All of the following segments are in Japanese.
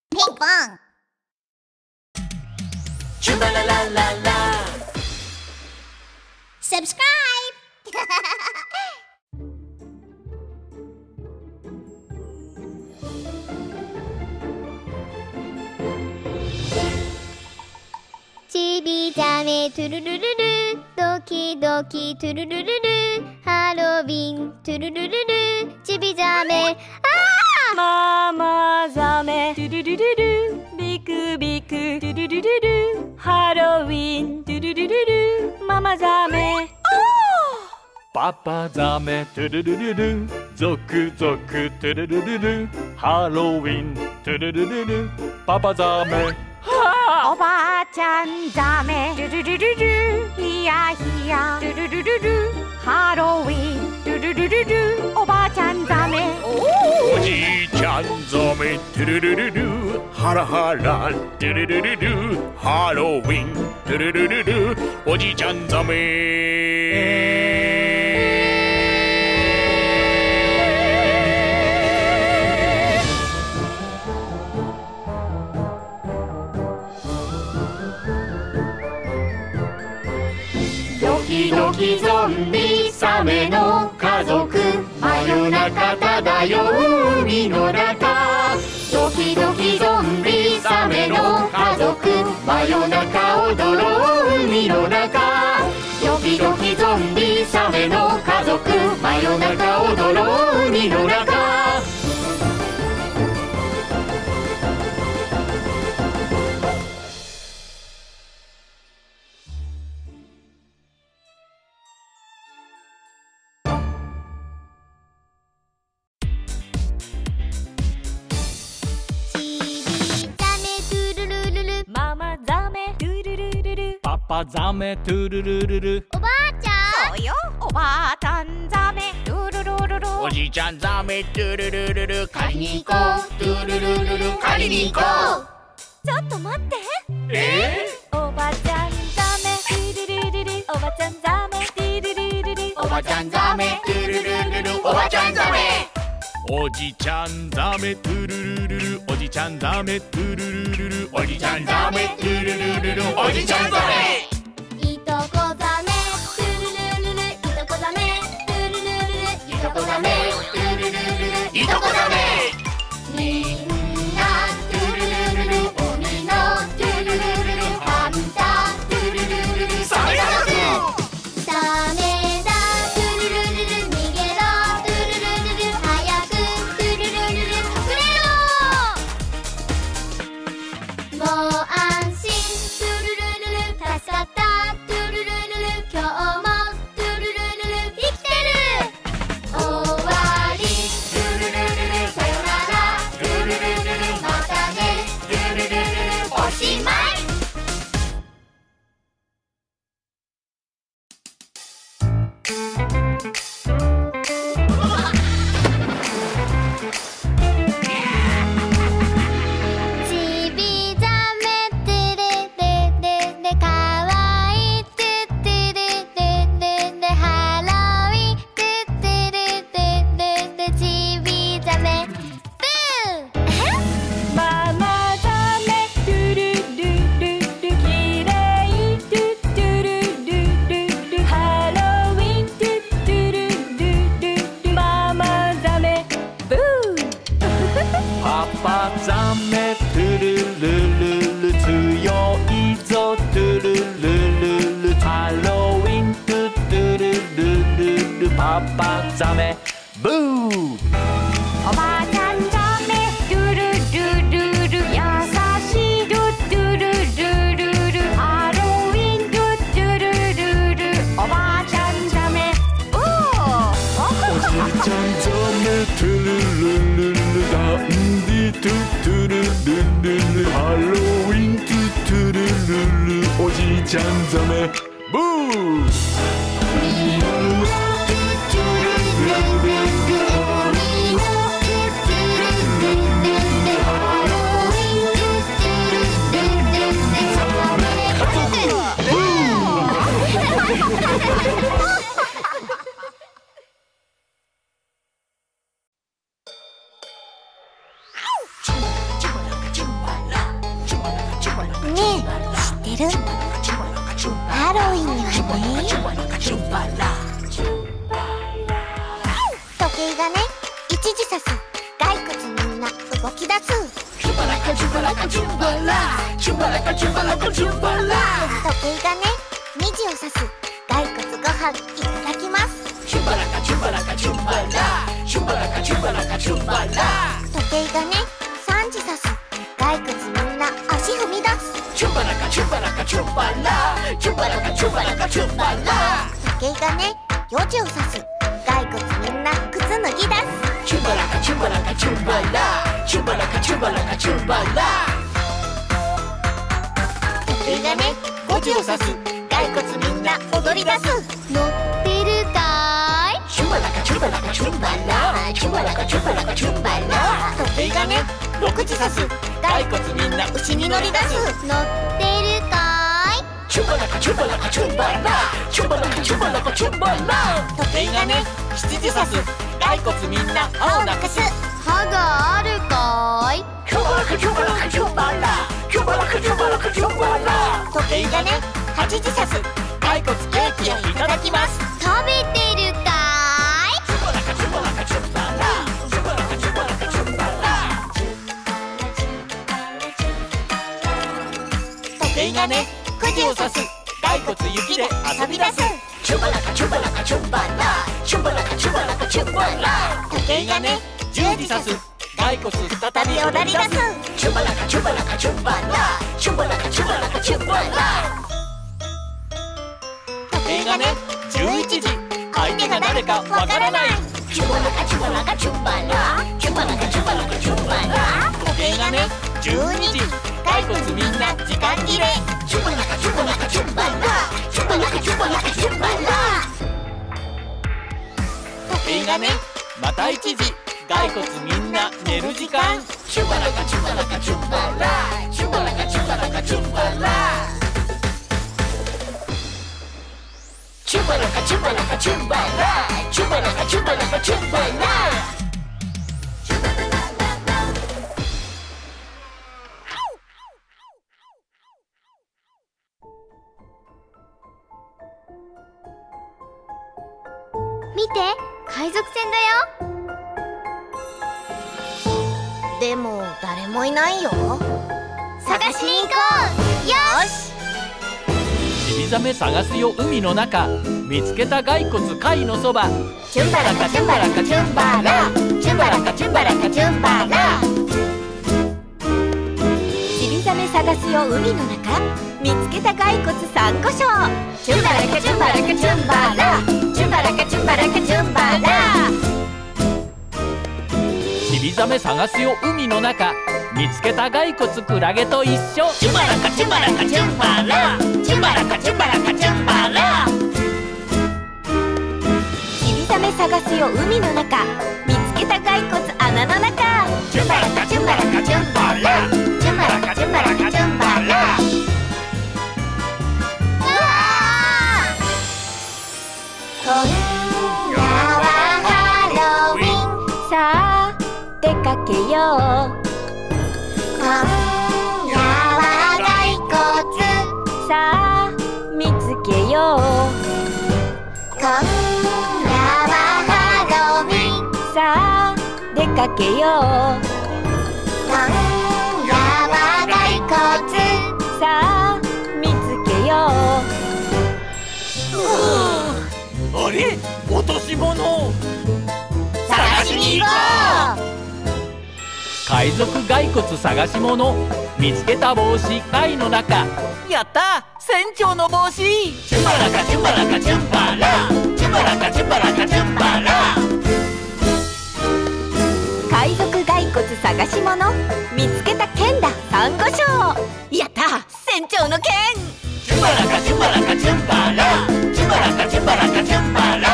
Ping pong. Choo-la-la-la-la-la. Subscribe.ちびざめトゥルルルル、ドキドキトゥルルルル、ハロウィントゥルルルル、ちびざめ、 ママザメトゥルルルル、ビクビクトゥルルルル、ハロウィントゥルルルル、ママザメ。 パパザメトゥルルルル、ゾクゾクトゥルルルル、ハロウィントゥルルルル、パパザメ。 おばあちゃんザメトゥルルルル、ヒヤヒヤトゥルルルル、ハロウィントゥルルルル、おばあちゃんザメ。 おじいちゃんザメトゥルルルル、ハラハラトゥルルルル、ハロウィントゥルルルル、おじいちゃんザメ。 ドキドキゾンビサメの家族、真夜中漂う海の中。ドキドキゾンビサメの家族、真夜中踊ろう海の中。ドキドキゾンビサメの家族、真夜中踊ろう海の中。 ママザメトゥルルルル、 パパザメトゥルルルル、 おばあちゃん。 そうよ、おばあちゃんザメトゥルルルル、 おじいちゃんザメトゥルルルル、 狩りに行こうトゥルルルル、狩りに行こちょっと待って。 う。 おばちゃんザメトゥルルルル、おばちゃんザメトゥルルルル、 おばちゃんザメトゥルルルル、おばちゃんザメ。 おじちゃんザメトゥルルルル、おじちゃんザメトゥルルルル、おじちゃんザメトゥルルルル、おじちゃんザメ。 いとこザメトゥルルルル、いとこザメトゥルルルル、 いとこザメトゥルルルルル、いとこザメ。みんなトゥルルルルル、海のトゥルルルル、ハンタートゥルルルルル、サメ家族。 サメだトゥルルルル、逃げろトゥルルルル、早くトゥルルルル、隠れろ。もう安心トゥルルルル、助かったトゥルルルル、今日もトゥルルルル、生きてる。終わりトゥルルルル、さよならトゥルルルル、またねトゥルルルル、おしまい。 ちびざめトゥルルルル、かわいいトゥトゥルルルル、ハロウィントゥトゥルルルル、ちびざめブー。 ママザメトゥルルルル、きれいトゥトゥルルルル、ハロウィントゥトゥルルルル、ママザメブー。 パパザメトゥルルルル、強いぞトゥルルルル、ハロウィントゥトゥルルルル、パパザメブー。 おばあちゃんザメトゥルルルル、優しいトゥルルルル、ハロウィントゥルルルル、おばあちゃんザメブー。 おじいちゃんザメトゥルルルル、ダンディトゥトゥルルルル、ハロウィントゥトゥルルル、おじいちゃんザメブー。 みんなトゥトゥルルルル、海のトゥトゥルルルル、ハロウィントゥトゥルルルル、サメ家族。 チねえ、知ってる？ハロウィンにはね、時計がね1時指す。骸骨みんな動き出す。時計がね2時を指す。骸骨ご飯いただきます。時計がね3時指す。骸骨みんな足踏み出す。時計がね4時を指す。骸骨みんな靴脱ぎ出す。時計がね5時を指す。骸骨みんな踊り出す。乗ってるかい？時計がね6時指す。骸骨みんな牛に乗り出す。乗ってるかい？時計がね7時指す。骸骨みんな歯をなくす。歯があるかい？時計がね8時指す。骸骨ケーキをいただきます。食べてるかい？時計がね9時を指す。骸骨雪で遊び出す。時計がね10時指す。骸骨再び踊り出す。時計がね11時。相手が誰かわからない。時計がね12時。骸骨みんな時間切れ。時計がねまた1時。骸骨みんな寝る時間。 見て、海賊船だよ。 でも誰もいないよ。 探しに行こう。よし。 ちびざめ探すよ海の中。見つけた骸骨貝のそば。 チュンバラカチュンバラカチュンバラ。チュンバラカチュンバラカチュンバラ。ちびざめ探すよ海の中。見つけた骸骨サンゴ礁。チュンバラカチュンバラカチュンバラ。チュンバラカチュンバラカチュンバラ。 ちびざめ探すよ海の中。見つけた骸骨クラゲと一緒。 チュンバラカチュンバラカチュンバラ。チュンバラカチュンバラカチュンバラ。ちびざめ探すよ海の中。見つけた骸骨穴の中。チュンバラカチュンバラカチュンバラ。チュンバラカチュンバラカチュンバラ。今夜はハロウィン。さあ出かけよう。今夜は骸骨。さあ見つけよう。今夜はハロウィン。さあ出かけよう。今夜は骸骨。さあ見つけよう。 あれ、落とし物。 探しに行こう。 海賊骸骨探し物。見つけた帽子貝の中。やった、船長の帽子。 チュンバラカチュンバラカチュンバラ。チュンバラカチュンバラカチュンバラ。海賊骸骨探し物。見つけた剣だサンゴ礁。やった、船長の剣。チュンバラカチュンバラカチュンバラ。チュンバラカチュンバラカチュンバラ。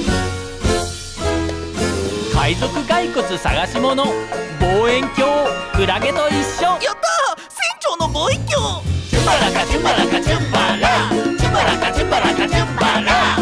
海賊骸骨探し物。望遠鏡クラゲと一緒。 やった、船長の望遠鏡。 チュンバラカチュンバラカチュンバラ。チュンバラカチュンバラカチュンバラ。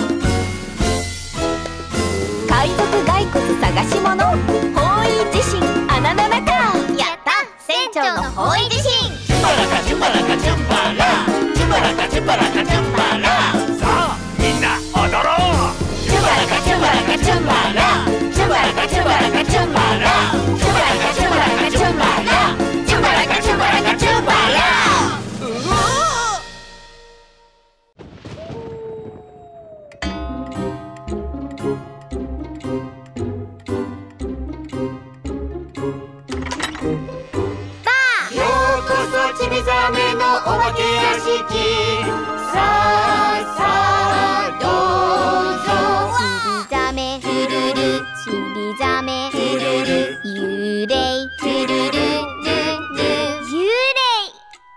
海賊骸骨探し物。方位地震穴の中。やった、船長の方位地震。チュンバラカチュンバラカチュンバラチュンバラカチュンバラカチュンバラさあみんな踊ろうチュンバラカチュンバラカチュンバラチュンバラカチュンバラカチュンバラチュンバラカチュンバラカチュンバラチュンバラカチュンバラカチュンバラちびざめのお化け屋敷さあさあどうぞちびざめトゥルルちびざめトゥルル幽霊トゥルルルル幽霊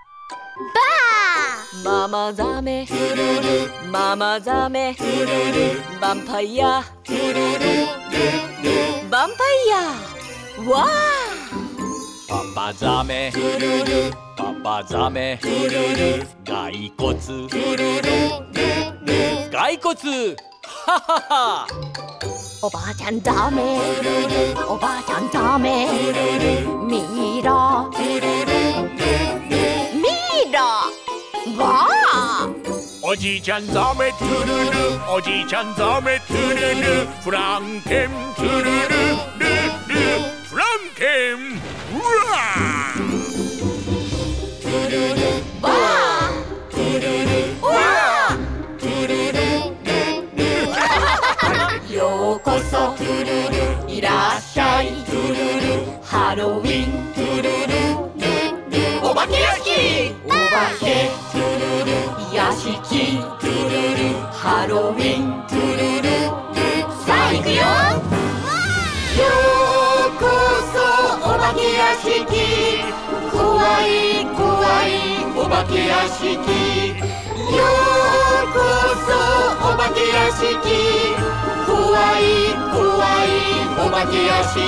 バママザメママザメヴァンパイアヴァンパイアわあパパザメパパザメ骸骨骸骨はははおばあちゃんダメおばあちゃんダメミイラミイラわあおじいちゃんザメトゥルルおじいちゃんザメトゥルルフランケントゥルルルルフランケンうわトゥルルバートゥルルわートゥルルようこそトゥルルいらっしゃいトゥルルハロウィントゥルルお化け屋敷お化けトゥルル屋敷トゥルルハロウィントゥルルさあ行くよようこそお化け屋敷怖い怖いお化け屋敷ようこそお化け屋敷怖い怖いお化け屋敷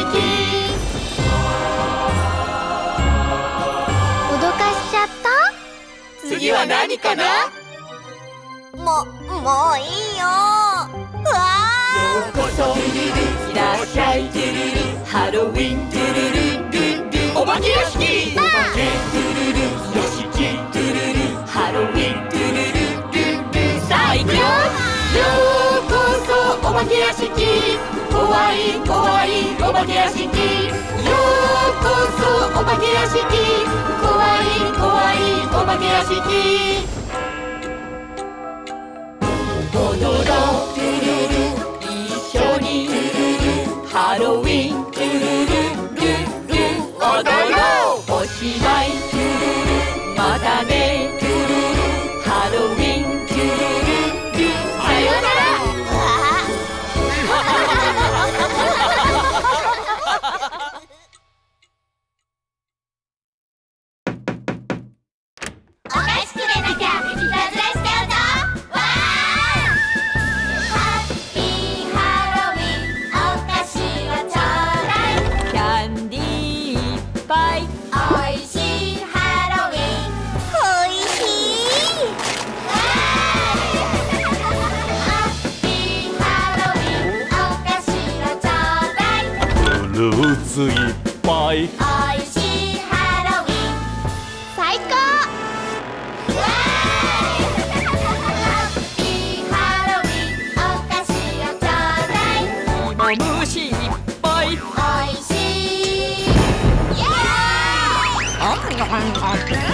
脅かしちゃった。 次は何かなもういいよ。うわようこそいらっしゃいハロウィンお化け屋敷お化け屋敷ハロウィンさあ行くよようこそお化け屋敷怖い怖いお化け屋敷ようこそお化け屋敷怖い怖いお化け屋敷踊ろう一緒にハロウィン踊ろうおしまいまたねハロウィンさようならお菓子くれなきゃいたずらしちゃうぞ。わーハッピーハロウィンお菓子をちょうだいキャンディーいっぱいおいしいハロウィンおいしいわーハッピーハロウィンお菓子をちょうだいフルーツいっぱいおいしいハロウィン最高わーハッピーハロウィンお菓子をちょうだい芋虫いっぱいおいしいイエーイ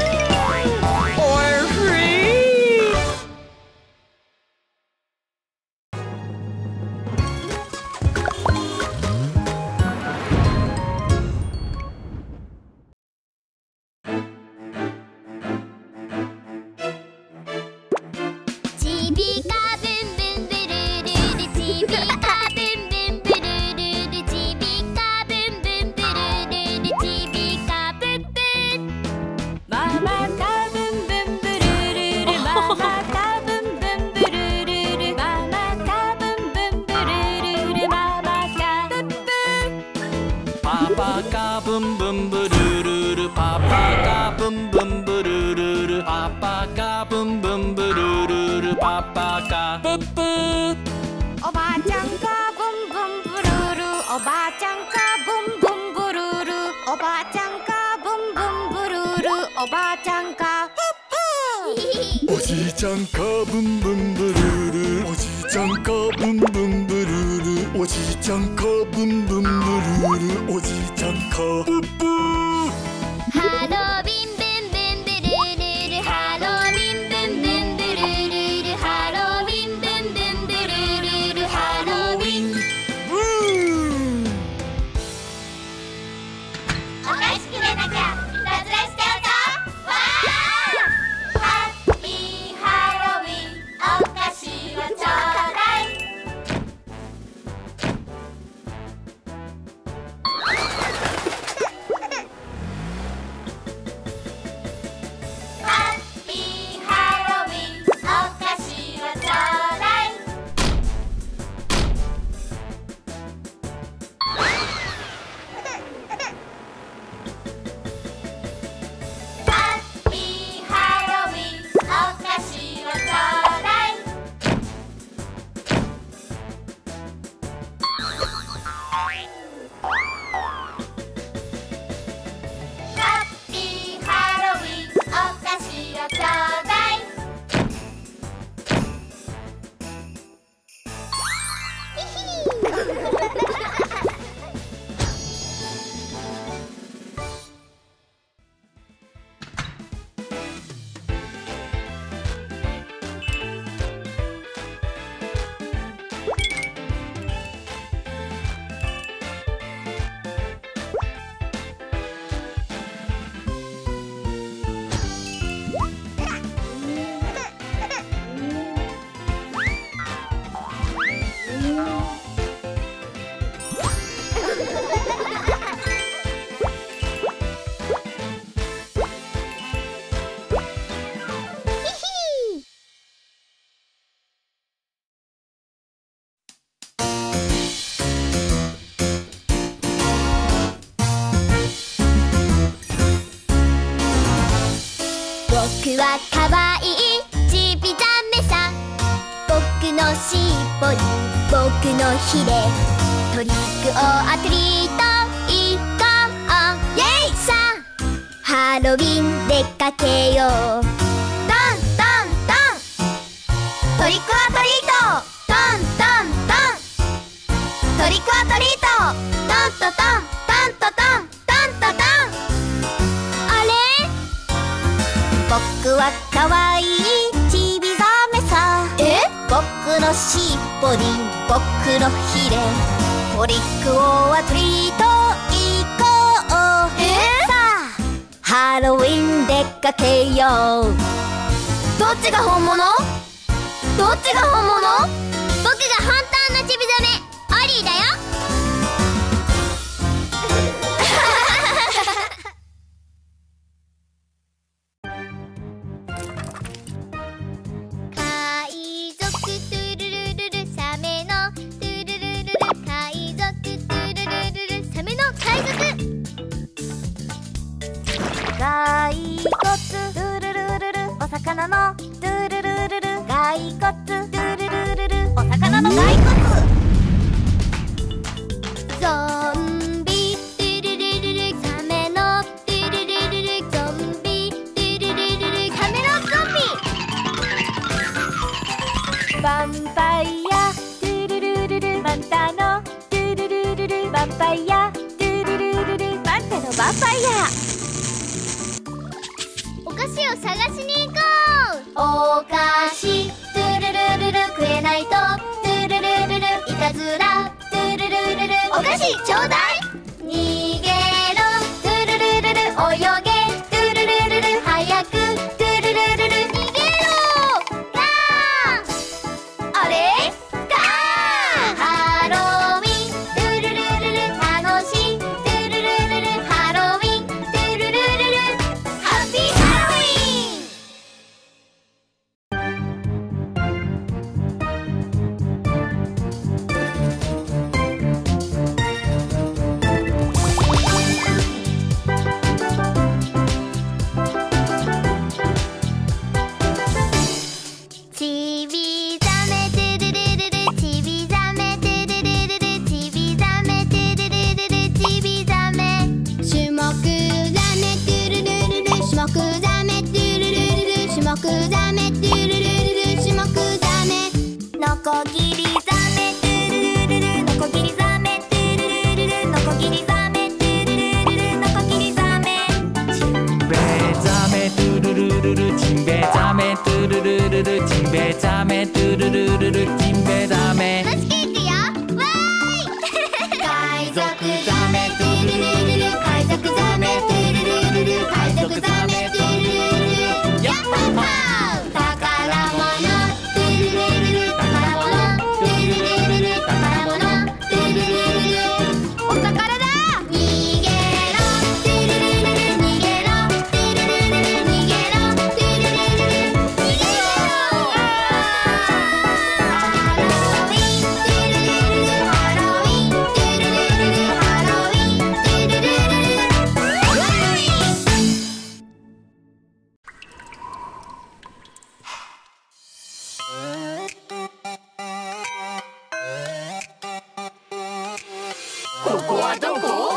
ちびかぶんぶんブルルルちびかぶんぶんブルルルちびかぶんぶんブルルルちびかぶんぶんママカブンブンブルルルママカブンブンブルルルママカブンブンブルルルママカブンブンパパカブンブンブルルルパパカブンブンブルルルパパカブンブンブルルルパパカブッブーおばあちゃんカブンブンブルルおばあちゃんカブンブンブルルおばあちゃんカブンブンブルルルルおばあちゃんかおじいちゃんかブンブンブルール、おじいちゃんかブンブンブルール、おじいちゃんかブンブンブルール、おじいちゃんかブッブー。 ハロウィンブンブンブルルル、ハロウィンブンブンブルルル、ハロウィンブンブンブルルル、ハロウィン。お菓子くれなきゃいたずらしちゃうぞ。わー、ハッピーハロウィン、お菓子をちょうだい。ハッピーハロウィン、お菓子をちょうだい。ハッピーハロウィン、お菓子をちょうだい。ハッピーハロウィン、お菓子をちょうだい。僕はかわいいちびザメさん。僕のしっぽに僕のひれ、トリックオアトリートいこうイェイさあ、ハロウィン出かけよう。トントントン、トリックオアトリート、トントントン、トリックオアトリート、トントトントントトントントトン。あれ、僕はかわいいちびザメさ。僕のしっぽに僕のひれ、トリックオアトリートいこう。さあ、ハロウィン出かけよう。どっちが本物？どっちが本物？僕が本当のちびザメ、オリーだよ。海賊トゥルルルル、サメのトゥルルルル、海賊トゥルルルル、サメの海賊。骸骨トゥルルルル、お魚のトゥルルルル、骸骨トゥルルルル、お魚の骸骨。ゾンビトゥルルルル、サメのトゥルルルル、ゾンビトゥルルルル、サメのゾンビ。 バンパイアトゥルルルル、マンタのトゥルルルル、バンパイアトゥルルルル、マンタのバンパイア。 お菓子を探しに行こう。お菓子トゥルルルル、食えないとトゥルルルル、いたずらトゥルルルル、お菓子ちょうだい。逃げろトゥルルルル、泳げトゥルルルル、早くトゥルルルル、逃げろ。ガー、あれガー、ハロウィントゥルルルル、楽しいトゥルルルル、ハロウィントゥルルルル、ハッピーハロウィン。 ベエザメトゥルルルル、ジンベエザメトゥルルルル、ジンベエザメ。 もしきいくよ、わーい海賊ザメトゥルルルル、海賊ザメトゥルルルル、海賊ザメトゥルルルル、ヤッホーホー。宝物トゥルルルル、宝物トゥルルルル、宝物トゥルルルル、 お宝だ。 逃げろトゥルルルル、逃げろトゥルルルル、逃げろトゥルルルル、逃げろ。ハロウィントゥルルルル、ハロウィントゥルルルル、ハロウィントゥルルルル、ハロウィン。ここはどこ？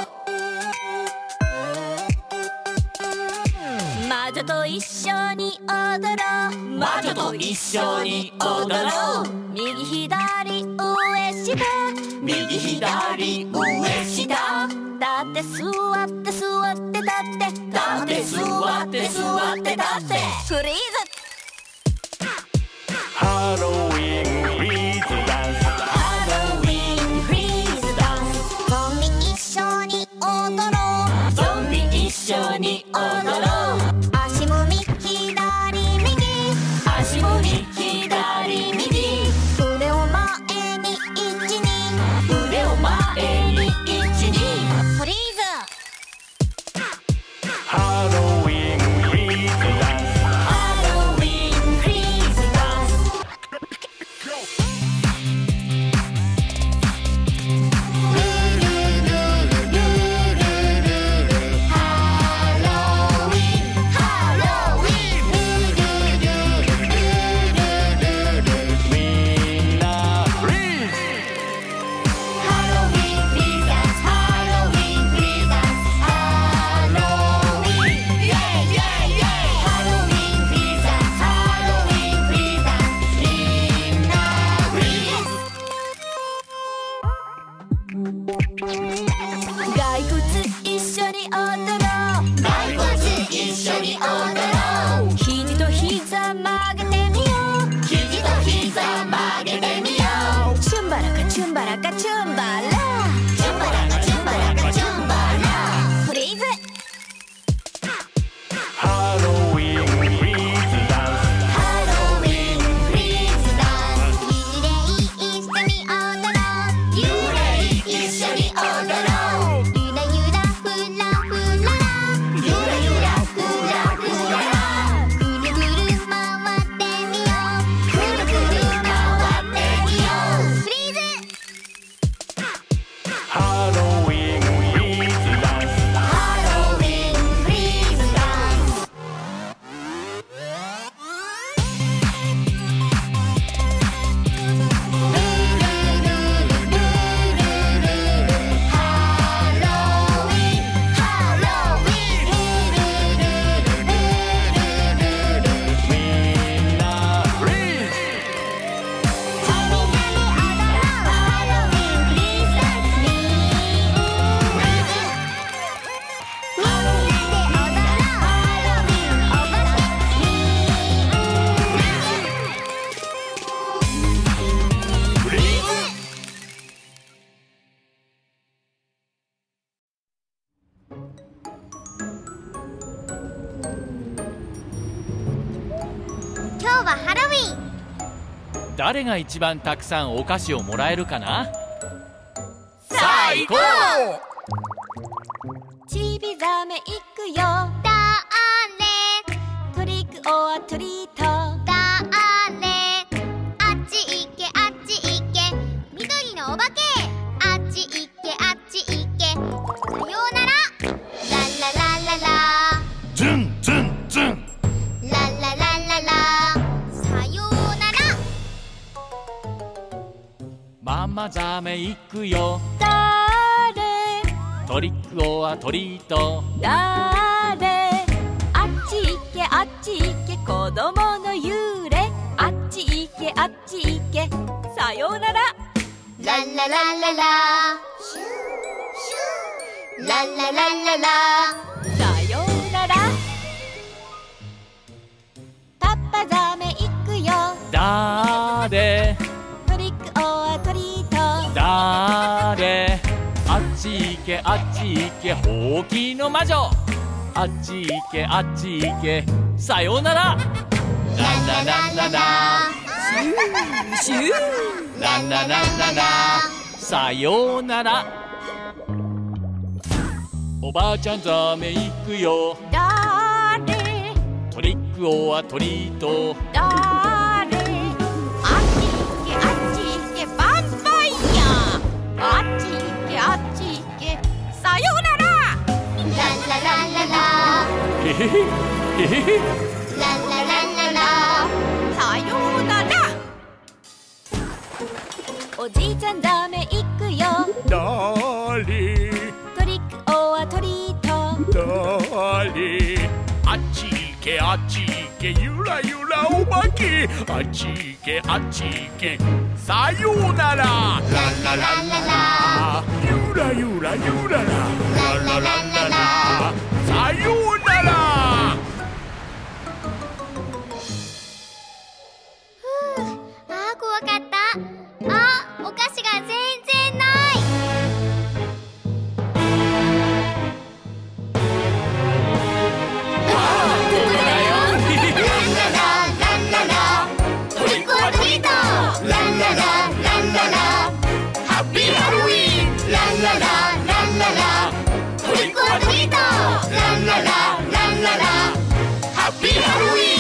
魔女と一緒に踊ろう、 魔女と一緒に踊ろう。 右左上下、 右左上下。 立って座って座って立って立って座って座って立って。 フリーズ。 ハロウィンフリーズダンス。 ハロウィンフリーズダンス。 ゾンビ一緒に踊ろう。 ゾンビ一緒に踊ろう。 足踏み左右、 足踏み左右。 腕を前に一二、 腕を前に一二。 フリーズ。 ハロウィンフリーズダンス。 ハロウィンフリーズダンス。みんなフリーズ。 骸骨一緒に踊ろう、 骸骨一緒に踊ろう。 肘と膝曲げてみよう、 肘と膝曲げてみよう。 チュンバラカチュンバラカチュンバラ、 チュンバラカチュンバラカチュンバラ。 フリーズ。 ハロウィンフリーズダンス。 ハロウィンフリーズダンス。幽霊一緒に踊ろう。幽霊一緒に踊ろう。ゆらゆらふらふらら。ゆらゆらふらふらら。ぐるぐる回ってみよう。ぐるぐる回ってみよう。フリーズ。 ハロウィンフリーズダンス。 ハロウィンフリーズダンス。 みんなフリーズ。 今日はハロウィン。 誰が一番たくさんお菓子をもらえるかな。 さあ行こう。 ちびザメ行くよ、 だトリックオアトリート。 あっち行けあっち行け、緑のお化け。あっち行けあっち行け、さようなら。ラララララ、 ズンズンズン。 ラララララ、さようなら。 ママザメ行くよ、 誰トリックオアトリート。 誰、あっち行けあっち行け、子供の幽霊。あっち行けあっち行け、さようなら。 ラララララ、ラララララ、 さようなら。食だれトリックオアトリートだれあっち行けあっち行けほうきの魔女あっち行けあっち行けさようならランラランララシューランラランララさようならおばあちゃんザメ行くよだれトリックオアトリートだれあっち行けあっち行けバンパイアあっち行けあっち行けさようならランラランララへへへへへへランラランララさようならおじいちゃんダメ行くよだれトリックオアトリートだれあっち行けあっち行けゆらゆらおばけあっち行けあっち行けさようならランラランララゆらゆらゆららランラランララさようならあー怖かったあお菓子が全然ないトリックオアトリートランララランララハッピーハロウィーンランララランララトリックオアトリートランララランララハッピーハロウィーン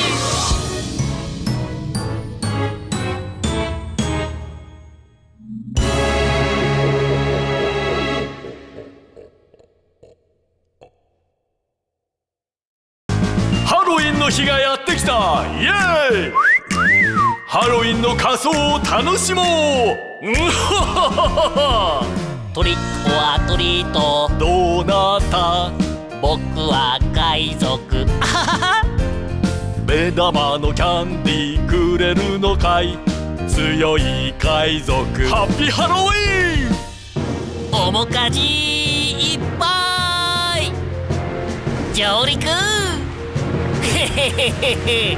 ハロウィンの日がやってきたイエーイハロウィンの仮装を楽しもうトリックオアトリートどうなった僕は海賊目玉のキャンディーくれるのかい強い海賊ハッピーハロウィーン面かじいっぱい上陸へへへへへ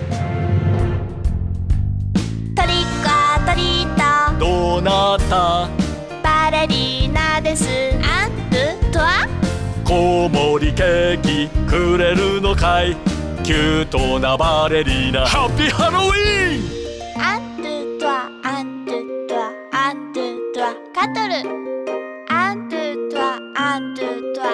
トリックアトリートどうなったバレリーナですアンドゥトワコウモリケーキくれるのかいキュートなバレリーナハッピーハロウィーンアンドゥトワアンドゥトワアンドゥトワカトルアンドゥトワアンドゥトワ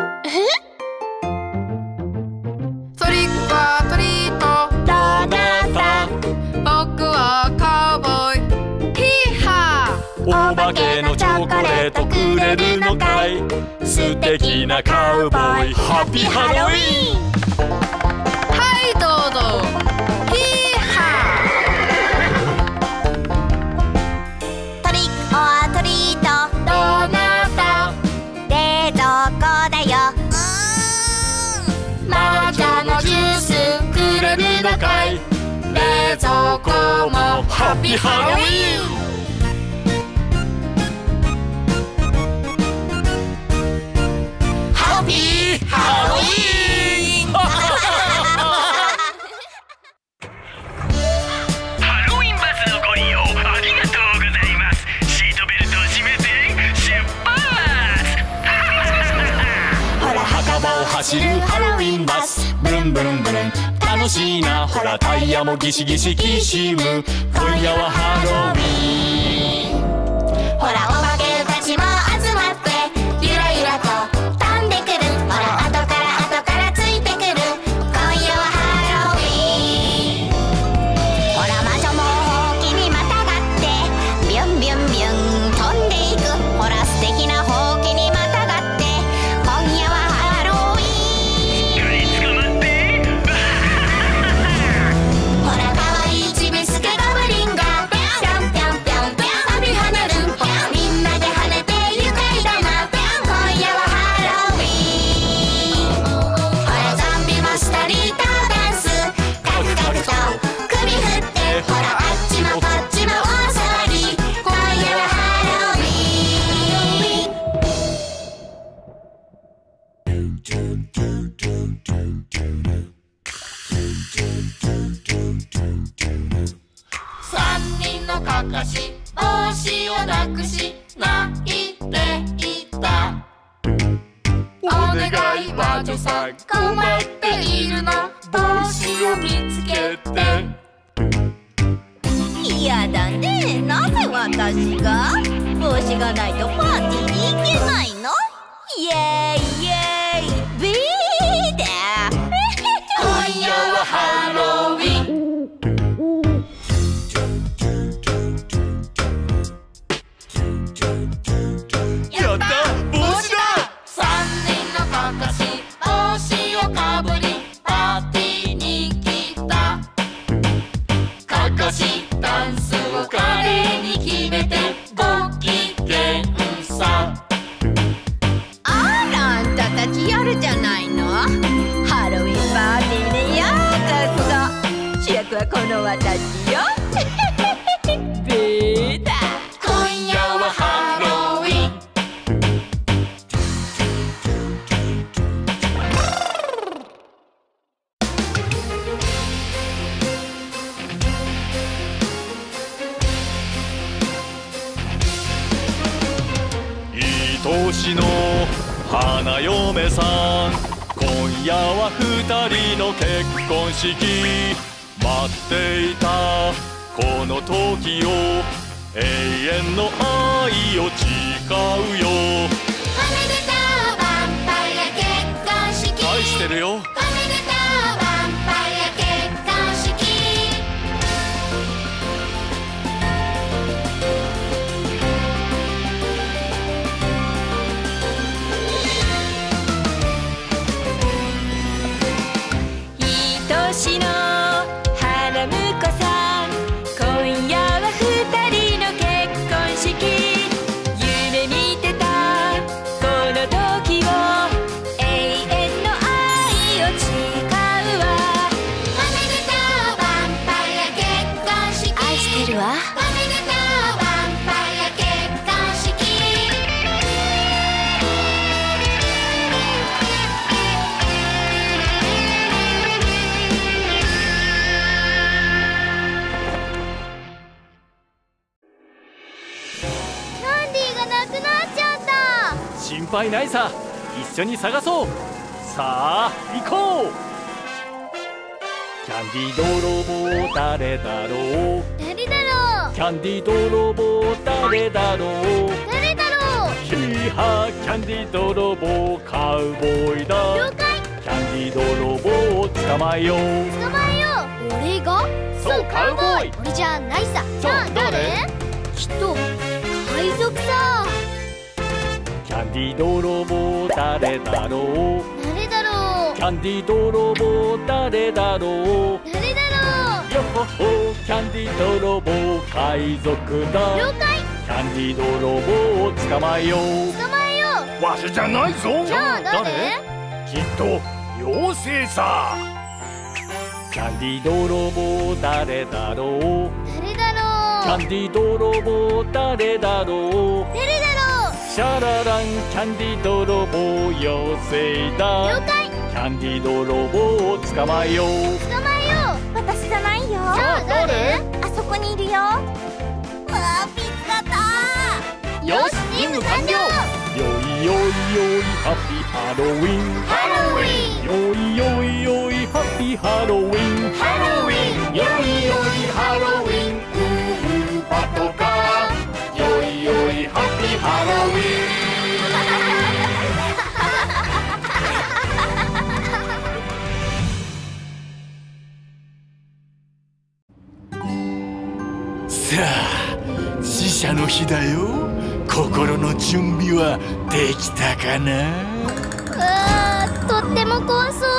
トリックはトリートどうなった僕はカウボーイヒーハお化けのチョコレートくれるのかい素敵なカウボーイハッピーハロウィーンーはいどうぞヒーハトリックオアトリートどうなった冷蔵庫だよー麻雀のジュースくれるのかい冷蔵庫もハッピーハロウィーンハッピーハロウィーンハロウィンバスのご利用ありがとうございますシートベルトを締めて出発ほら墓場を走るハロウィンバスブルンブルンブルン楽しいなほらタイヤもギシギシきしむ今夜はハロウィーンほらお化けたちも集まってゆらゆらと飛んでくるほら後からついてくる今夜はハロウィーンほら魔女もほうきにまたがってビュンビュンビュン飛んでいくほら素敵なほうきにまたがって今夜はハロウィーン捕まってほらかわいいちびすけゴブリンがぴょんぴょんぴょんぴょん飛び跳ねるほらみんなでのかかし帽子をなくし泣いていた。お願い魔女さん困っているの帽子を見つけて。 嫌だね。なぜ私が？帽子がないとパーティーに行けないの？イエーイイエーイビーだ。 今夜はハロウィン。 やった、帽子だ。 3人のかかし帽子をかぶりパーティーに来た。かかしダンスを華麗に決めてご機嫌さ。 あら、あんたたちやるじゃないの。ハロウィンパーティーにようこそ。主役はこの私よ。ビーだ。 今夜はハロウィン。 愛しの花嫁さん、今夜は二人の結婚式。待っていたこの時を、永遠の愛を誓うよ。 おめでとうバンパイア結婚式。 愛してるよ。 おめでとうバンパイア結婚式。 愛しの花婿さん、今夜は二人の結婚式。夢見てたこの時を、永遠の愛を誓うわ。 おめでとうバンパイア結婚式。 愛してるわ。 おめでとうバンパイア結婚式。キャンディーがなくなっちゃった。 心配ないさ、一緒に探そう。さあ行こう。キャンディー泥棒誰だろう。 誰だろう。 キャンディー泥棒誰だろう。 誰だろう。 ヒーハーキャンディー泥棒カウボーイだ。 了解。 キャンディー泥棒を捕まえよう。 捕まえよう。俺が？ そうカウボーイ。 俺じゃないさ。じゃあ誰？きっと海賊さ。 キャンディー泥棒誰だろう。 誰だろう。 キャンディー泥棒誰だろう。 誰だろう。 よっほほキャンディー泥棒海賊だ。 了解。 キャンディー泥棒を捕まえよう。 捕まえよう。 わしじゃないぞ。 じゃあ誰？ きっと妖精さ。キャンディー泥棒誰だろう。 誰だろう。 キャンディー泥棒誰だろう。 誰だろう。 シャラランキャンディー泥棒妖精だ。 了解。 キャンディー泥棒を捕まえよう。 捕まえよう。 私じゃないよ。 じゃあ誰？ あそこにいるよ。わあ、見つかった。 よし、任務完了。 よいよいよいハッピーハロウィン。 ハロウィン。 よいよいよいハッピーハロウィン。 ハロウィン。 よいよいハロウィン。パトカー。よいよいハッピーハロウィン。 さあ死者の日だよ。心の準備はできたかな。 とっても怖そう。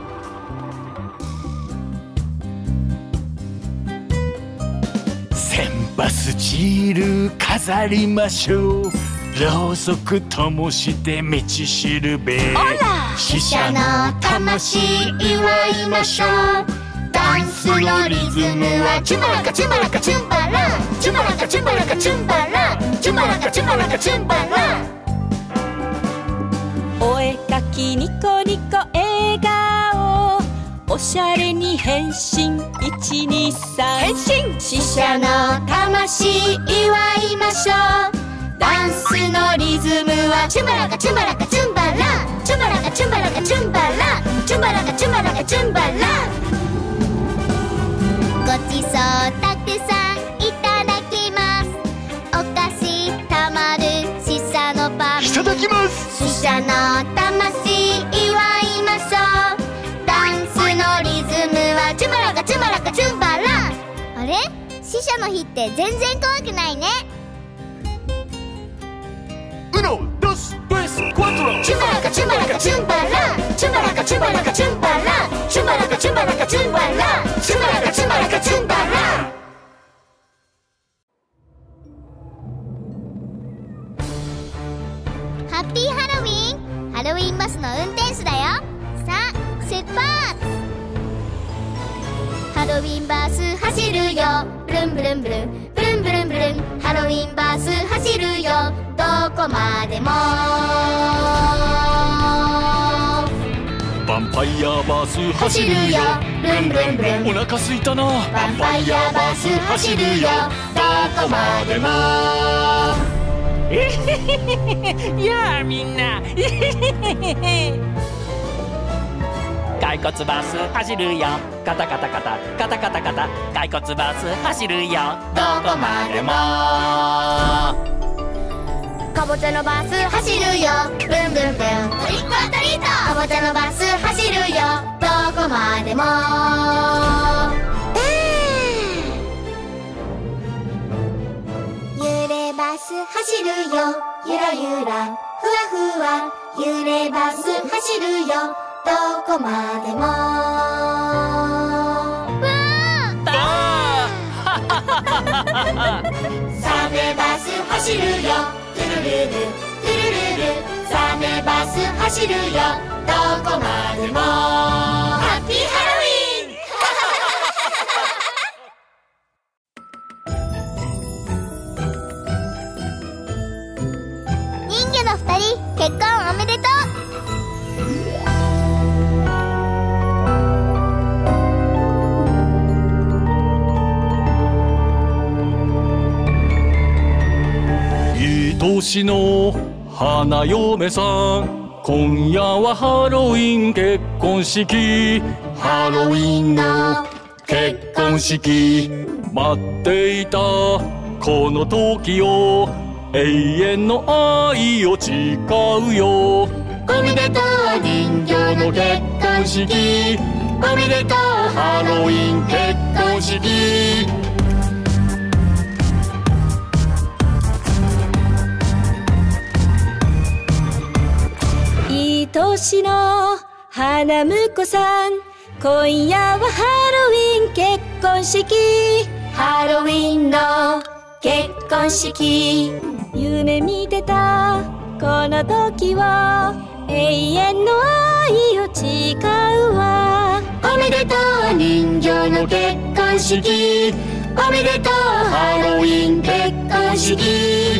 千羽スチール飾りましょう。ろうそく灯して道しるべ。 死者の魂祝いましょう。ダンスのリズムはチュンバラカチュンバラカチュンバラチュンバラカチュンバラカチュンバラチュンバラカチュンバラカチュンバラ。 お絵かきニコニコ笑顔、 おしゃれに変身123変身。 死者の魂祝いましょう。ダンスのリズムはチュンバラカチュンバラカチュンバラ、チュンバラカチュンバラカチュンバラ、チュンバラカチュンバラカチュンバラ。ごちそうたくさんいただきます。お菓子たまる死者のパンいただきます。 死者の魂祝いましょう。ダンスのリズムはチュンバラカチュンバラカチュンバラ。あれ、死者の日って全然怖くないね。 Uno, dos, tres, cuatro. チュンバラカチュンバラカチュンバラ、チュンバラカチュンバラカチュンバラ、チュンバラカチュンバラカチュンバラ、チュンバラカチュンバラカチュンバラ。ハッピーハロウィン。ハロウィンバスの運転手だよ。さあ出発。ハロウィンバス走るよ、ブルンブルンブルンブルンブルンブルン。ハロウィンバス走るよ、どこまでも。 ヴァンパイアバス走るよ、 ブルンブルンブルン。 お腹すいたな。 ヴァンパイアバス走るよ、どこまでも。 やあみんな骸骨バス走るよ、カタカタカタカタカタカタ。骸骨バス走るよ、どこまでも。 かぼちゃのバス走るよ、ブンブンブン。トリックオアトリート。かぼちゃのバス走るよ、どこまでも。揺れバス走るよ、ゆらゆらふわふわ。揺れバス走るよ、どこまでも。サメバス走るよ、トゥルルルトゥルルル。サメバス走るよ、どこまでも。ハッピーハロウィン。人魚の2人、結婚おめでとう。 愛しの花嫁さん、今夜はハロウィン結婚式。ハロウィンの結婚式、待っていたこの時を、永遠の愛を誓うよ。おめでとう人形の結婚式、おめでとうハロウィン結婚式。 愛しの花婿さん、今夜はハロウィン結婚式。 ハロウィンの結婚式、 夢見てたこの時を、永遠の愛を誓うわ。 おめでとう人形の結婚式、おめでとうハロウィン結婚式。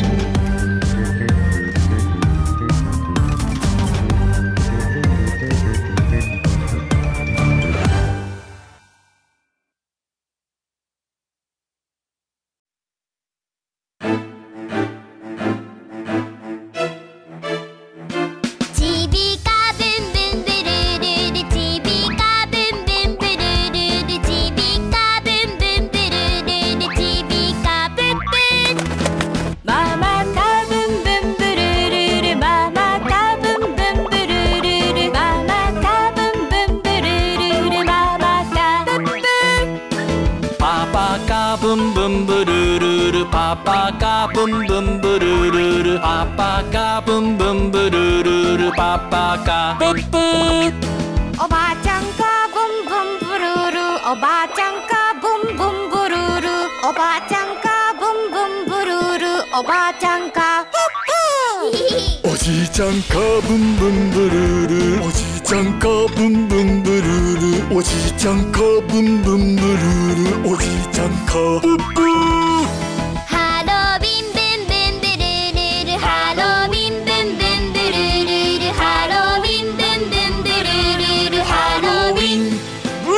ブンブンブルルル、パパがブンブンブルルル、パパがブンブンブルルル、パパがブッブー。 おばあちゃんがブンブンブルル、おばあちゃんがブンブンブルル、おばあちゃんがブンブンブルル、おばあちゃんがブッブー。 おじいちゃんかブンブンブルル、おじいちゃんかブンブンブルル、おじいちゃんかブンブンブルル、おじいちゃんかブッブー。 ハロウィンブンブンブルルル、ハロウィンブンブンブルルル、ハロウィンブンブンブルルル、ハロウィンブン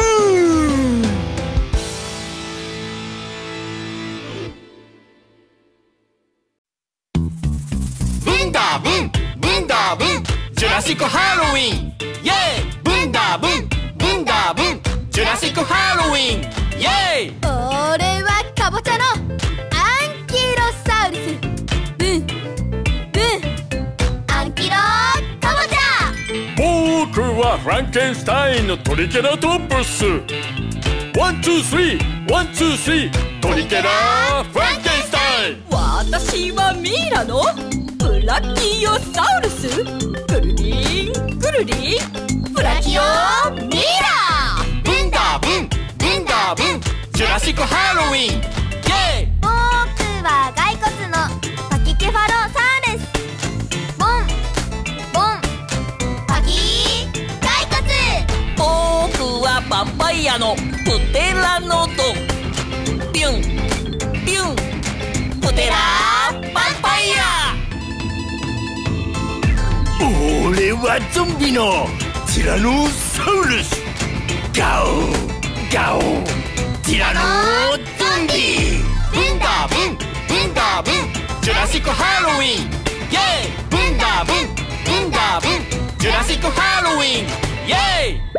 シックハロウィンイエイ。 俺はカボチャのアンキロサウルス。アンキロカボチャ。 僕はフランケンスタインのトリケラトプス。ワンツースリーワンツースリートリケラフランケンスタイン。 私はミイラのブラキオサウルス。くるりんくるりんブラキオミイラ。 ブンダーブンブンダーブンジュラシックハロウィンイエイ。 僕は骸骨のパキケファロサウルス。ボンボンパキ骸骨。 僕はヴァンパイアのプテラノドン。ピュンピュンプテラヴァンパイア。 俺はゾンビのティラノサウルス。ガオガオティラノゾンビ。 ブンダーブンブンダーブンジュラシックハロウィンイエイ。ブンダーブンブンダーブンジュラシックハロウィンイエイ。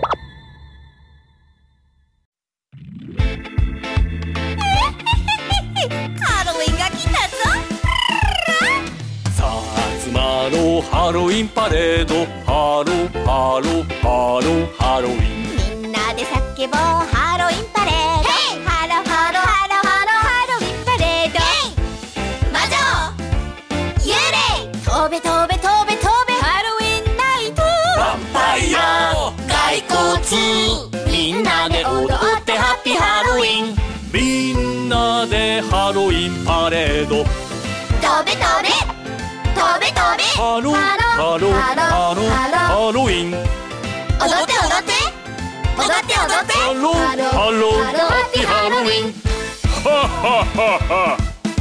ハロウィンが来たぞ。 さあ集まろうハロウィンパレード。ハロハロハロハロウィン。 みんなで叫ぼうハロウィンパレード。ハロハロハロハロハロウィンパレード。魔女幽霊飛べ飛べ飛べ飛べハロウィンナイト。 ヴァンパイア骸骨みんなで踊ってハッピーハロウィン。 みんなでハロウィンパレード。 飛べ飛べ飛べ飛べハロハロハロハロウィン。 踊って踊って踊って踊ってハロハロハッピーハロウィン。ハハハハ。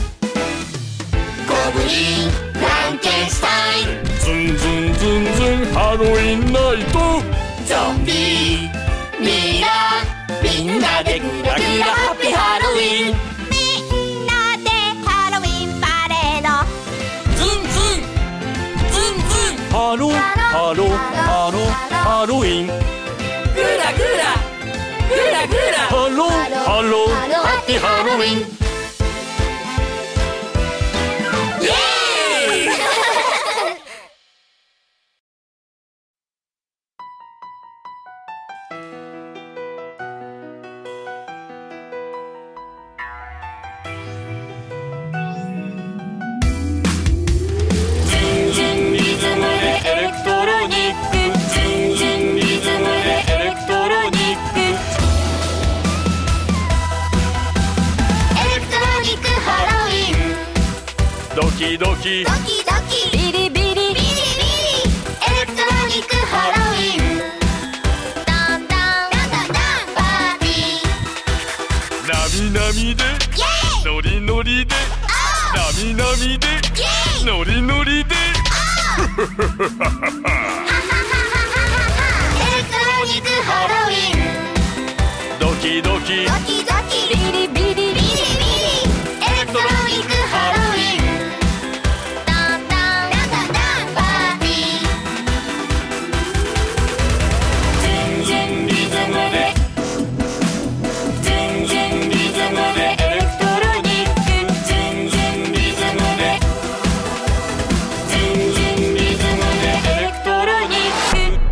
ゴブリンフランケンスタイン。 ズンズンズンズンハロウィンナイト。 ゾンビミイラみんなでグラグラハッピーハロウィン。 みんなでハロウィンパレード。 ズンズンズンズンハロハロハロハロウィン。 グラグラグラグラハロハロハッピーハロウィン。 イエーイ。 ドキドキドキドキビリビリビリビリエレクトロニックハロウィン。ダンダンダンダンダンパーティー。 なみなみでイエーイノリノリでなみなみでイエーイノリノリでハハハハエレクトロニックハロウィン。 ドキドキドキドキビリビリビリビリエレクトロニックハロウィン。ダンダンダンダンダンパーティー。 全然リズムで全然リズムでエレクトロニック。全然リズムで全然リズムでエレクトロニック。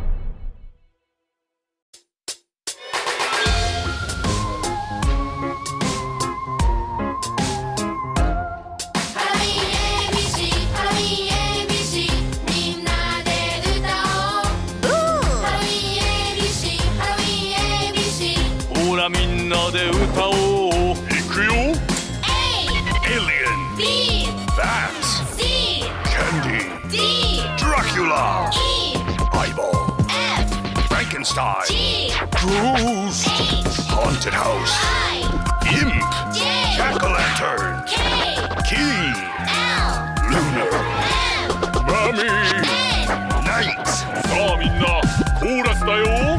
ほらみんなで歌おう。いくよ。 Alien, B Bats, C Candy, D Dracula, E Eyeball, F Frankenstein, G Ghost, H Haunted House, I Imp, J Jack-o'-lantern, K King, L Lunar, M マミー。 N Night, さあみんなコーラスだよ。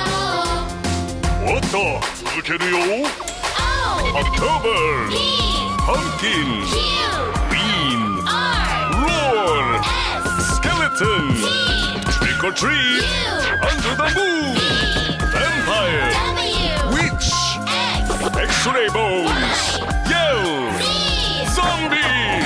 おっと続けるよ。 October pumpkin, Q bean, R roar, S skeleton, T trick or treat, under the moon, vampire, W witch, X X-ray bones, yell, Z zombie.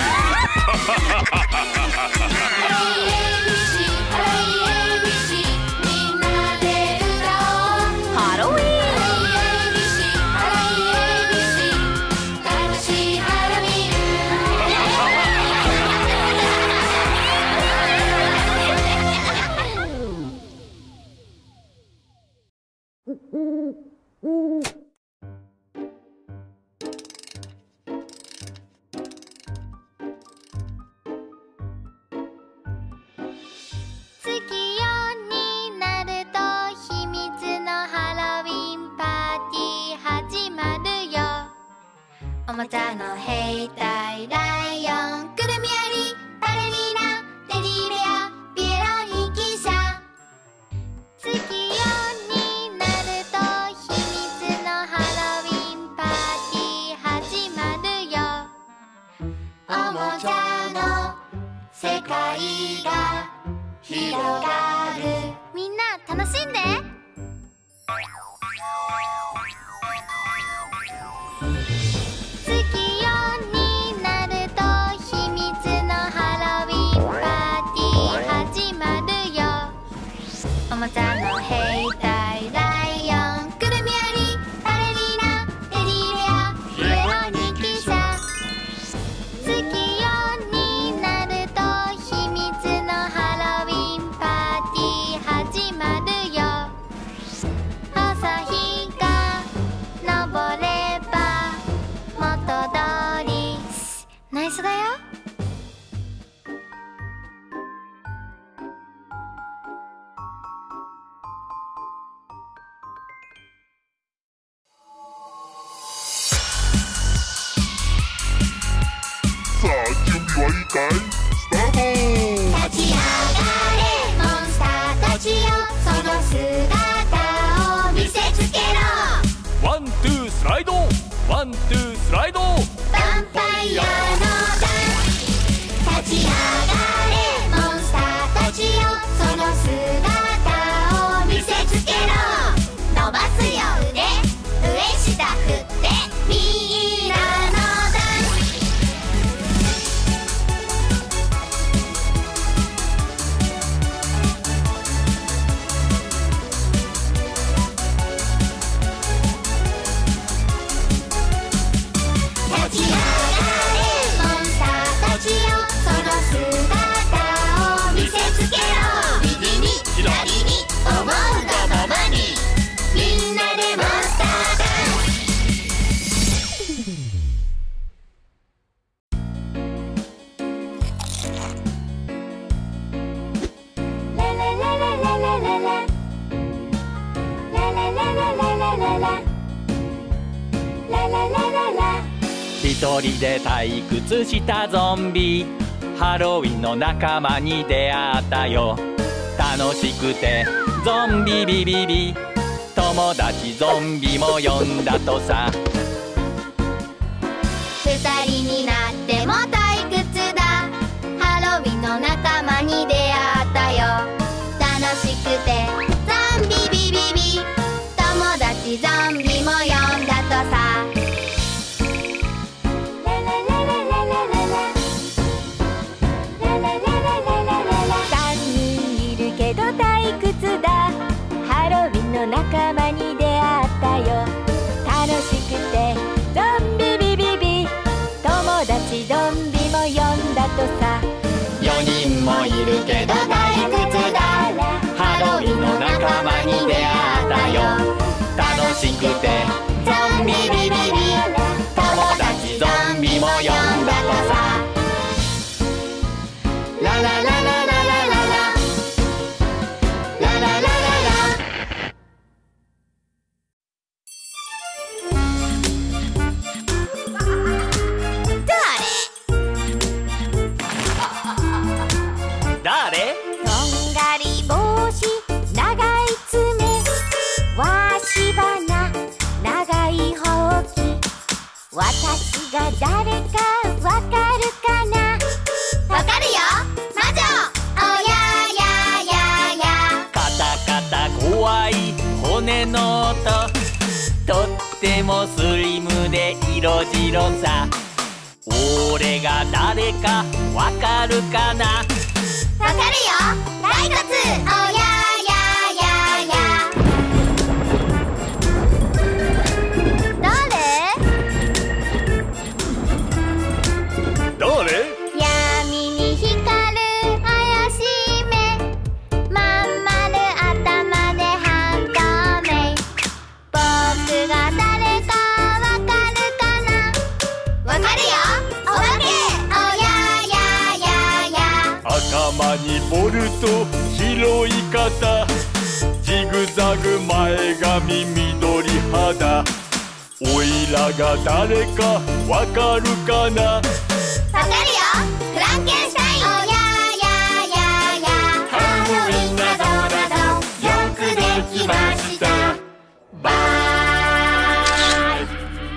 月夜になると秘密のハロウィンパーティー始まるよ。おもちゃの兵隊ライオンくるみアリバレリーナテディベアピエロニキシャ。月夜になると秘密のハロウィンパーティー始まるよ。おもちゃの世界が広がる。みんな楽しんで。月夜になると秘密のハロウィンパーティー始まるよ。おもちゃの兵隊ライオンくるみアリバレリーナテディベアピエロニキシャ。月夜になると秘密のハロウィンパーティー始まるよ。朝日が昇れば元通り内緒だよ。 さあ準備はいいかい？スタート。 立ち上がれモンスターたちよ、その姿を見せつけろ。 ワン、ツー、スライド。ワン、ツー、スライド。 ヴァンパイアのダンス。立ち上がれモンスターたちよ、その姿を見せつけろ。伸ばすよ腕、上下振ってみんなのダンス。立ち上がれモンスターたちよ、その姿を見せつけろ。右に左に思うがままにみんなでモンスターダンス。ララララララララララララララララララ。 一人で退屈したゾンビ、ハロウィンの仲間に出会ったよ。楽しくてゾンビビビビ、友達ゾンビも呼んだとさ。 二人になっても退屈だ、ハロウィンの仲間に出会ったよ。楽しくてゾンビビビビ、友達ゾンビも呼んだとさ。ラララララララララララララララ。 3人いるけど退屈だ、ハロウィンの仲間に出会ったよ。楽しくてゾンビビビビ、友達ゾンビも呼んだとさ。 4人もいるけど退屈だ、ハロウィンの仲間に出会ったよ。楽しくてゾンビビビビ、友達ゾンビも呼んだとさ。ラララララララララララララ。誰？ トン私が誰かわかるかな。わかるよ魔女。おやややや。 カタカタ怖い骨の音、とってもスリムで色白さ。俺が誰かわかるかな。 わかるよ骸骨。おやややや。 誰？ 闇に光る怪しい目、まん丸頭で半透明。僕が誰かわかるかな。わかるよお化け。おやややや。 頭にボルト広い肩、ジグザグ前髪緑肌。おいらが誰かわかるかな。 わかるよフランケンシュタイン。おやややや。ハロウィンなどなどよくできました。バイ。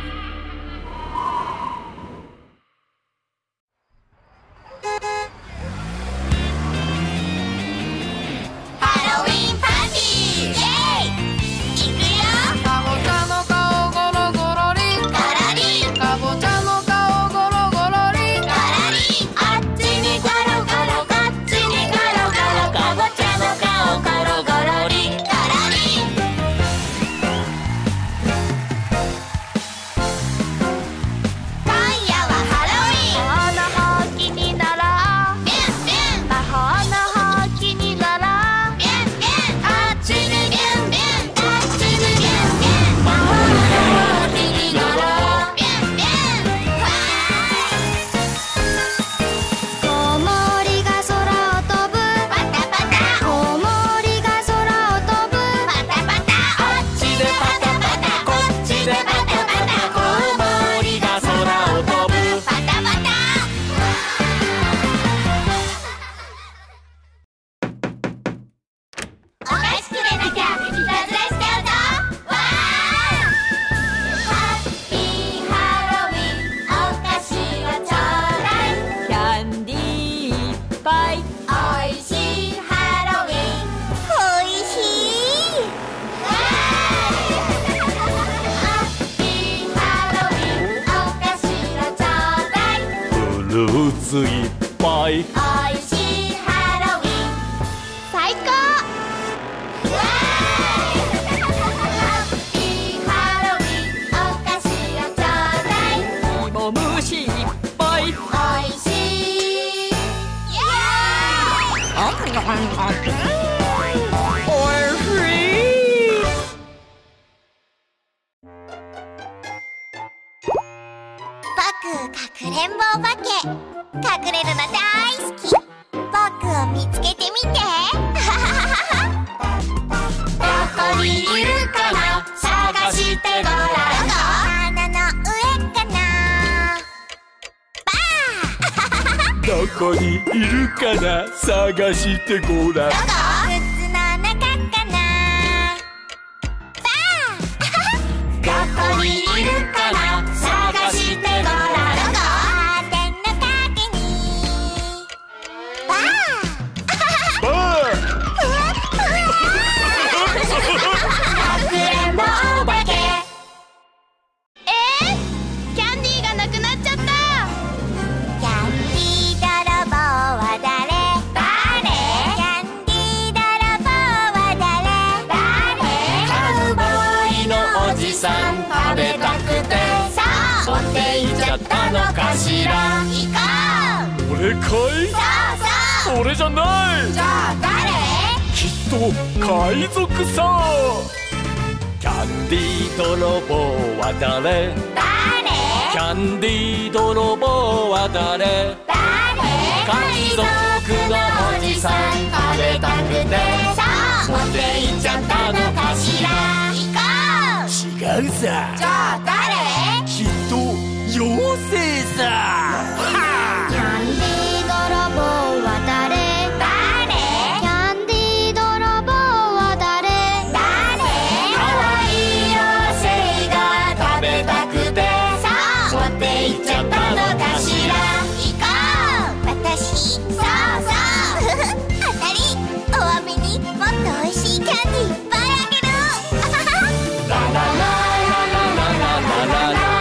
ハロウィンパーティーイエイ。いくよ。 かぼちゃの顔ゴロゴロリン、 ゴロリンかぼちゃの顔ゴロゴロリン、 ゴロリン。あっちにゴロゴロこっちにゴロゴロ。かぼちゃの顔ゴロゴロリンゴロリン。今夜はハロウィン。魔法のほうきに乗ろう。ビュンビュン。魔法のほうきに乗ろう。ビュンビュン。あっちにビュンビュン、あっちにビュンビュン。魔法のほうきに乗ろう。ビュンビュン。わーい。コウモリが空を飛ぶ。パタパタ。コウモリが空を飛ぶ。パタパタ。あっちでパタパタ、こっちでパタパタ。コウモリが空を飛ぶ。パタパタ。お菓子くれなきゃいたずらしちゃうぞ。わー。ハッピーハロウィン、お菓子をちょうだい。 キャンディーいっぱい。 おいしいハロウィン。おいしい。わーい。ハッピーハロウィン、お菓子をちょうだい。 フルーツいっぱい。 おいしいハロウィン。最高。わーい。ハッピーハロウィン、お菓子をちょうだい。 芋虫いっぱい。 おいしい。イエーイ。僕かくれんぼお化け。隠れるの大好き。僕を見つけてみて。どこにいるかな、探してごらん。花の上かな。バー。 どこにいるかな、探してごらん。 どこ？靴の中かな。バー。どこにいるかな、探してごらん。どこ？カーテンの陰に。バー。 バー。 かくれんぼお化け。キャンディーがなくなっちゃった。キャンディー泥棒は誰？誰？キャンディー泥棒は誰？誰？ カウボーイのおじさん食べたくてさあ持って行っちゃったのかしら。 行こう。 俺かい？ そうそう。 俺じゃない。 じゃあ誰？ きっと海賊さ。キャンディー泥棒は誰？ 誰？ キャンディー泥棒は誰？ 誰？ 海賊のおじさん食べたくてさあ持って行っちゃったのかしら。 行こう。 違うさ。 じゃあ誰？ きっと妖精さ。 キャンディー泥棒は誰？誰？キャンディー泥棒は誰？誰？ かわいい妖精が食べたくてさあ持ってて行っちゃったのかしら。 行こう私。そうそう当たり。お詫びにもっと美味しいキャンディーいっぱいあげる。 ララララララララララ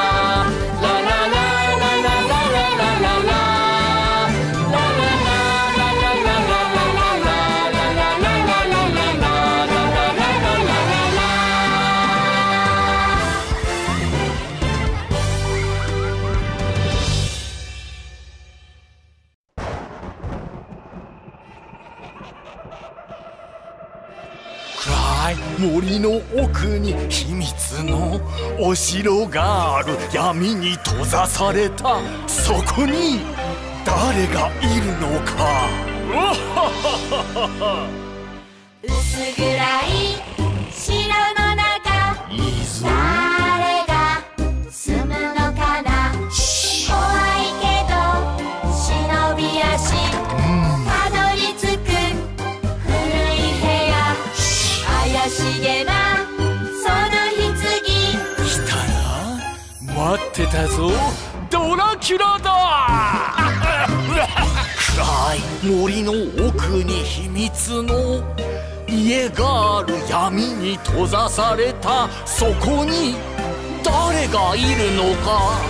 暗い森の奥に秘密のお城がある。闇に閉ざされたそこに誰がいるのか。 薄暗い城の中、誰が住むのかな。怖いけど忍び足、たどり着く古い部屋。怪しげなその棺。 来たら待ってたぞドラキュラだ。暗い森の奥に秘密の家がある。闇に閉ざされたそこに誰がいるのか。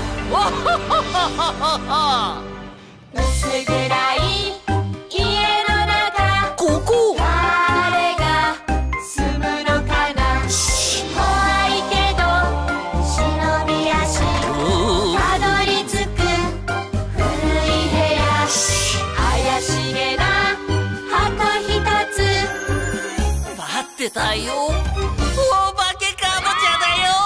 薄暗い家の中、 ここ誰が住むのかな。怖いけど忍び足、たどり着く古い部屋。怪しげな箱ひとつ。 待ってたよ、お化けかぼちゃだよ。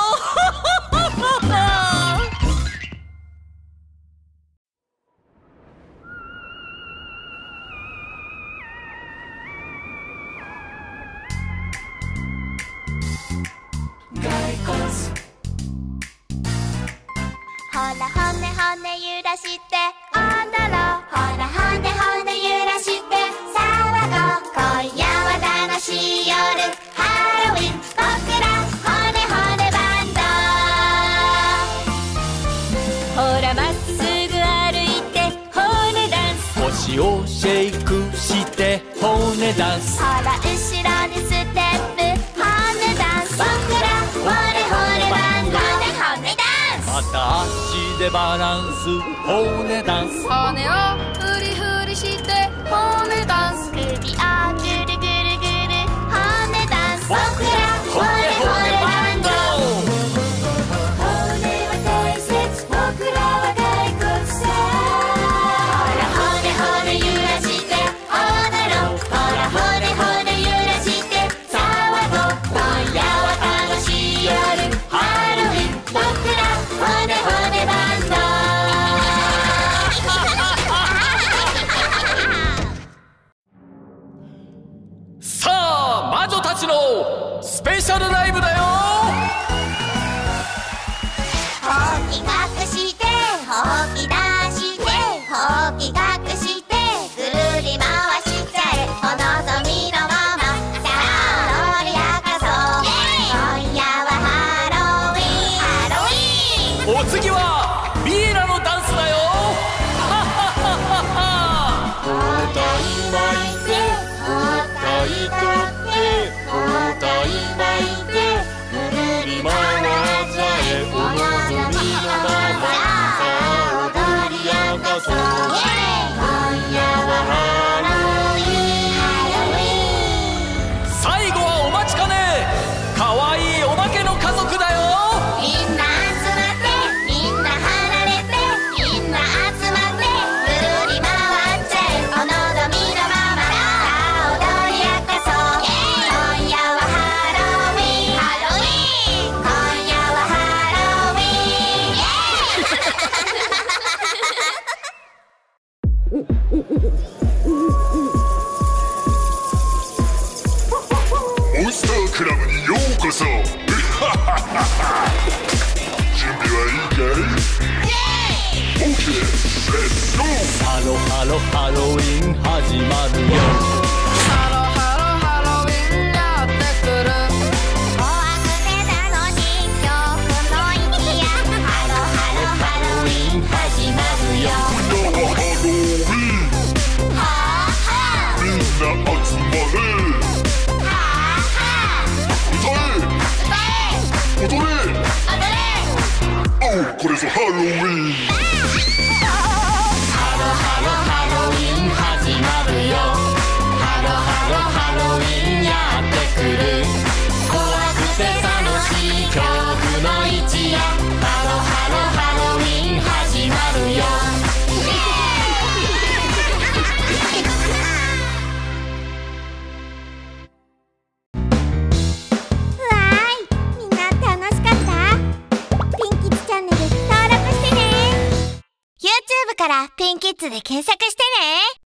ほら骨揺らして踊ろう。ほら骨揺らして騒ごう。今夜は楽しい夜ハロウィン。僕ら骨バンド。 ほらまっすぐ歩いて骨ダンス。 腰をシェイクして骨ダンス。 ほら後ろにステップ骨ダンス。僕ら骨バンドで骨ダンス。 片足でバランス骨ダンス。 骨をフリフリして骨ダンス。 首をぐるぐるぐる骨ダンス。僕ら骨バンド。 骨は大切、僕らは骸骨さ。ほら骨揺らして踊ろう。ほら骨揺らして騒ごう。今夜は楽しい夜ハロウィン。僕ら骨バンド。 さあ魔女たちのスペシャルライブだよ。 ほうき隠してほうき出してほうき隠してぐるり回しちゃえ。お望みのままさあ踊り明かそう。今夜はハロウィン。 お次はビーラのダンスだよ。 おたいまいておたいとっておたいまいてぐるり回っちゃえ。お望みのままさあ踊り明かそう。今夜はハロウィン。 最後はお待ちかね、かわいいお化けの家族だよ。 みんな集まってみんな離れてみんな集まってぐるり回っちゃえ。お望みのままさあ踊り明かそう。今夜はハロウィン。今夜はハロウィン。 モンスタークラブにようこそ。準備はいいかい？ OK、レッツゴー。 ハロハロハロウィン始まるよ。 ハロハロハロウィンやってくる。 怖くてなのに恐怖の息やハロハロハロたらピンキッズで検索してね。